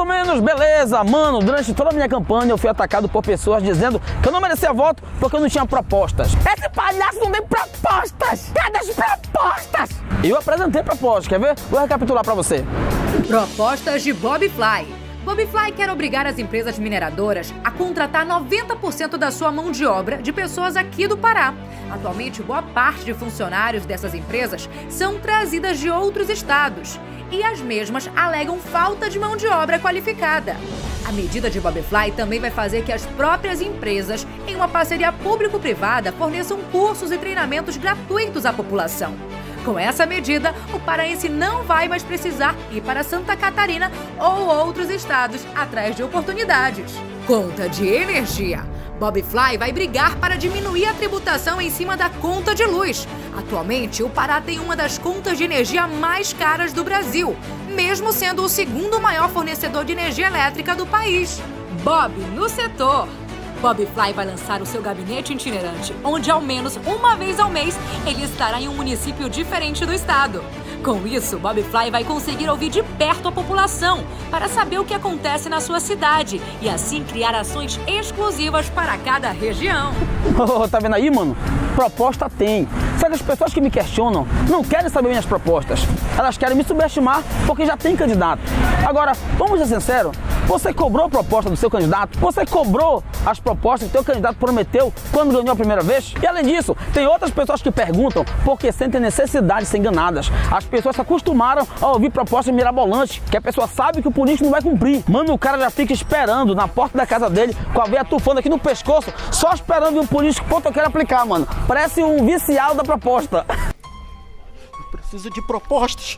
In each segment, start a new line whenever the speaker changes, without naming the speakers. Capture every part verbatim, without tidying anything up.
ou menos, beleza. Mano, durante toda a minha campanha eu fui atacado por pessoas dizendo que eu não merecia voto porque eu não tinha propostas. Esse palhaço não tem propostas! Cadê as propostas? Eu apresentei propostas, quer ver? Vou recapitular pra você.
Propostas de Bob Fly. Bob Fly quer obrigar as empresas mineradoras a contratar noventa por cento da sua mão de obra de pessoas aqui do Pará. Atualmente, boa parte de funcionários dessas empresas são trazidas de outros estados e as mesmas alegam falta de mão de obra qualificada. A medida de Bob Fly também vai fazer que as próprias empresas, em uma parceria público-privada, forneçam cursos e treinamentos gratuitos à população. Com essa medida, o paraense não vai mais precisar ir para Santa Catarina ou outros estados atrás de oportunidades. Conta de energia. Bob Fly vai brigar para diminuir a tributação em cima da conta de luz. Atualmente, o Pará tem uma das contas de energia mais caras do Brasil, mesmo sendo o segundo maior fornecedor de energia elétrica do país. Bob no setor. Bob Fly vai lançar o seu gabinete itinerante, onde ao menos uma vez ao mês ele estará em um município diferente do estado. Com isso, Bob Fly vai conseguir ouvir de perto a população para saber o que acontece na sua cidade e assim criar ações exclusivas para cada região.
Oh, tá vendo aí, mano? Proposta tem. Só que as pessoas que me questionam não querem saber minhas propostas. Elas querem me subestimar porque já tem candidato. Agora, vamos ser sinceros, você cobrou a proposta do seu candidato? Você cobrou as propostas que o seu candidato prometeu quando ganhou a primeira vez? E além disso, tem outras pessoas que perguntam porque sentem necessidade de ser enganadas. As pessoas se acostumaram a ouvir propostas mirabolantes, que a pessoa sabe que o político não vai cumprir. Mano, o cara já fica esperando na porta da casa dele, com a veia tufando aqui no pescoço, só esperando um político ponto eu quero aplicar, mano. Parece um viciado da proposta.
Eu preciso de propostas.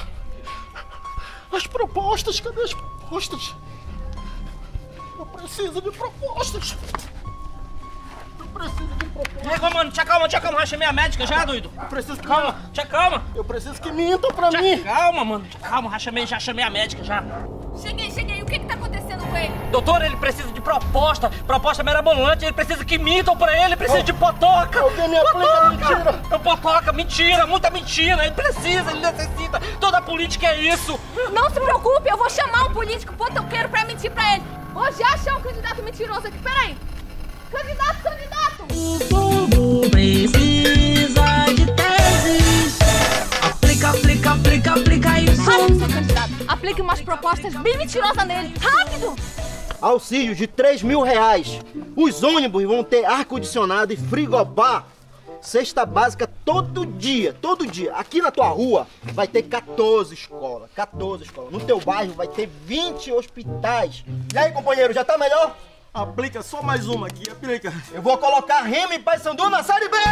As propostas, cadê as propostas? Eu preciso de propostas. Eu preciso de propostas.
Chega, mano, te acalma, te acalma, já chamei a médica já, doido.
Eu preciso que...
Calma, te acalma.
Eu preciso que mintam pra
te
mim.
Calma, mano, te calma, já chamei, já chamei a médica já.
Cheguei, cheguei, o que que tá acontecendo com ele?
Doutor, ele precisa de proposta, proposta mirabolante, ele precisa que mintam pra ele, ele precisa oh. de potoca.
Alguém me aplica mentira.
É potoca, mentira, muita mentira, ele precisa, ele necessita, toda política é isso.
Não se preocupe, eu vou chamar um político potoqueiro pra mentir pra ele. Vou já achar um candidato mentiroso aqui, peraí. Candidato, candidato!
O povo precisa de teses. Aplica, aplica, aplica, aplica isso.
Rápido, seu candidato. Aplique umas propostas bem mentirosas nele. Rápido!
Auxílio de três mil reais. Os ônibus vão ter ar-condicionado e frigobar. Cesta básica todo dia, todo dia. Aqui na tua rua vai ter quatorze escolas. quatorze escolas. No teu bairro vai ter vinte hospitais. E aí, companheiro, já tá melhor?
Aplica só mais uma aqui, aplica.
Eu vou colocar Remo e Paysandu na Série B!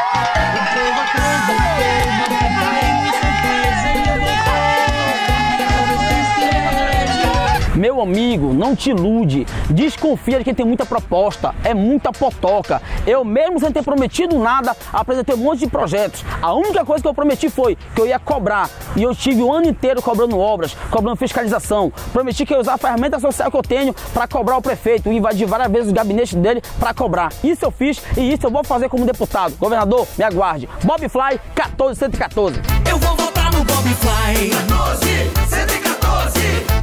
Meu amigo, não te ilude, desconfia de quem tem muita proposta, é muita potoca. Eu mesmo sem ter prometido nada, apresentei um monte de projetos. A única coisa que eu prometi foi que eu ia cobrar, e eu tive o ano inteiro cobrando obras, cobrando fiscalização. Prometi que eu ia usar a ferramenta social que eu tenho para cobrar o prefeito, e invadir várias vezes o gabinete dele para cobrar. Isso eu fiz e isso eu vou fazer como deputado. Governador, me aguarde. Bob Fly, quatorze cento e quatorze.
Eu vou votar no Bob Fly.
quatorze cento e quatorze.